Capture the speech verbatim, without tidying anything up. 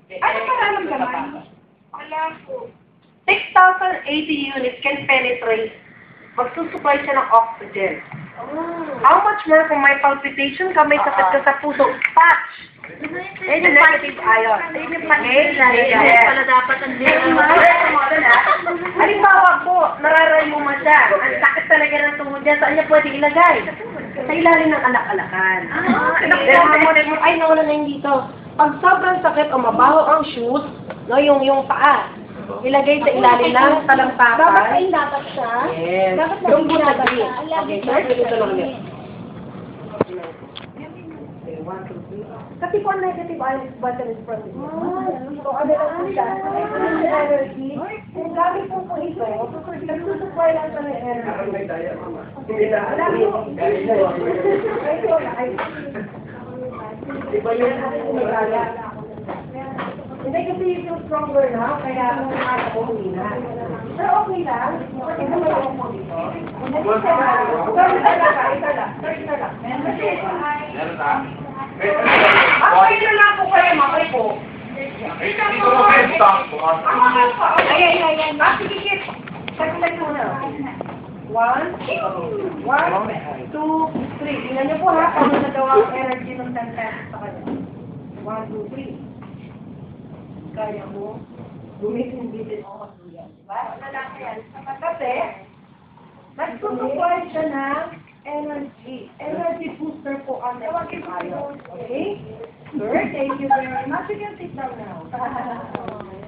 Ano mararamdaman? Wala po. six thousand eighty units can penetrate. Magsusupply siya ng oxygen. How much more kung may palpitation ka, may sakit ka sa puso? Patch! Yan yung negative ion. Yan yung patch. Yes. Pala dapat ang Halimbawa po, nararay mo man siya. Ang sakit talaga ng tuhod niya. Saan niya pwede ilagay? Sa ilalim ng alak-alakan. Then, ay, nawala na yung dito. Pag sobrang sakit o mabaho ang shoes, no, yung, yung paa, ilagay sa ilalim ng talampakan. Dapat ay dapat siya. Yes. Dapat Yung lagi good dapat agree. siya. Okay, sir, ito lang yun. Kasi po negative ion button is from this. So, ano lang po siya? Energy. Kung gamit po po ito, nagsusupply lang sa energy. Alam mo, ito na, ay, Iba yung nagala. hindi kasi you feel stronger now, kaya kumaya ko humina. Pero okay lang. Ito may ako po dito. Ito lang. Ito lang. Ito lang. Meron na. Okay na lang po kayo, makay po. Dito ko kayo stock. Ay, ay, ay, ay. Ah, sige, sige. Saglit muna. One, one, two, three. Tingnan niyo po ha, kung nagawa ang energy ng ten pesos sa kanya. One, two, three. Kaya mo, gumitin-bitin mo kasi yan. Diba? Kasi, nagsusupply siya ng energy. Energy booster po ang negative ion. Okay? Sir, thank you very much. You can sit down now.